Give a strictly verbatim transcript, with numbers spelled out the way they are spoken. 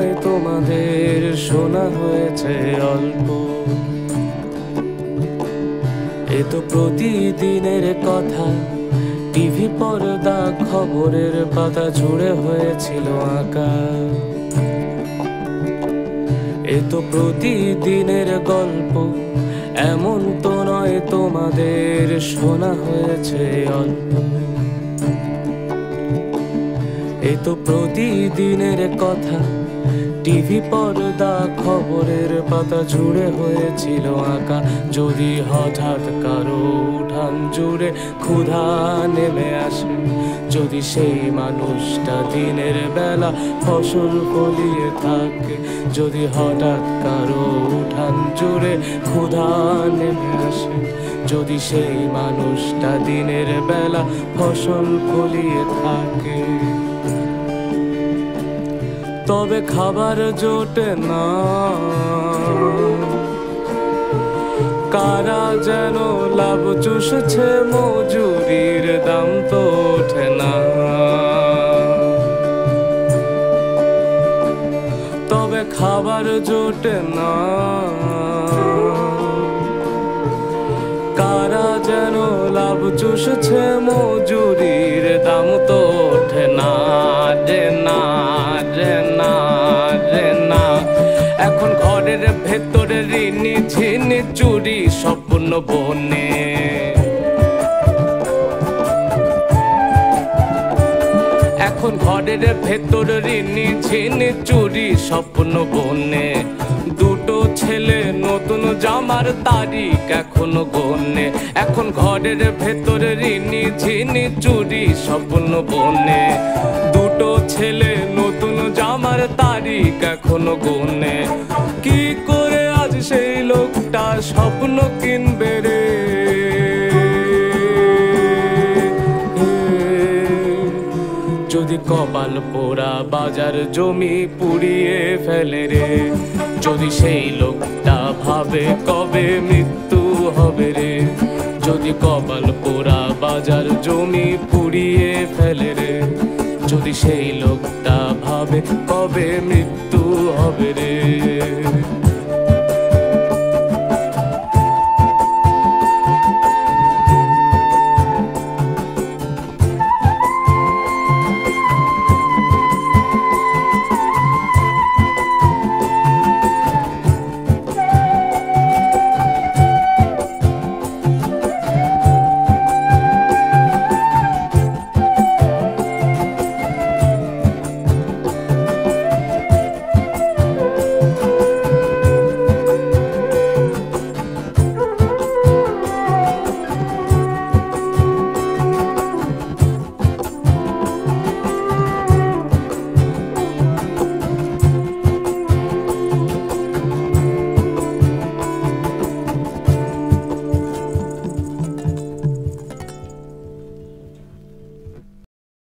নয় তোমাদের শোনা হয়েছে অল্প। এ তো প্রতিদিনের কথা, টিভি পর্দা খবরের পাতা জুড়ে হয়েছিল আঁকা। এ তো প্রতিদিনের গল্প, এমন তো নয় তোমাদের শোনা হয়েছে অল্প। এ তো প্রতিদিনের কথা, টিভি পর্দা খবরের পাতা জুড়ে হয়েছিল আঁকা। যদি হঠাৎ কারো উঠান জুড়ে ক্ষুধা নেমে আসে, যদি সেই মানুষটা দিনের বেলা ফসল ফলিয়ে থাকে, যদি হঠাৎ কারো উঠান জুড়ে ক্ষুধা নেমে আসে, যদি সেই মানুষটা দিনের বেলা ফসল ফলিয়ে থাকে, তবে খাবার জোটে না। কারা যেন লাভ চুষছে, মজুরির দাম তো ওঠে না। তবে খাবার জোটে না। কারা যেন লাভ চুষছে, মজুরির দাম তো ওঠে না। রে না রে না রে না। এখন ঘরের ভেতরে ঋণী ঝিনি চুরি স্বপ্ন বনে। এখন ঘরের ভেতরে ঋণী ঝিনি চুরি স্বপ্ন বনে। দুটো ছেলে নতুন জামার তারিখ এখনো গোনে। এখন ঘরের ভেতরে ঋণী ঝিনি চুরি স্বপ্ন বনে। দুটো ছেলে নতুন জামার তারিখ এখনো গোনে। কি করে আজ সেই লোকটা স্বপ্ন কিনবে রে? যদি কপাল পোড়া বাজার জমি পুড়িয়ে ফেলে রে, যদি সেই লোকটা ভাবে কবে মৃত্যু হবে রে, যদি কপাল পোড়া বাজার জমি পুড়িয়ে ফেলে রে, যদি সেই লোকটা ভাবে কবে মৃত্যু হবে রে।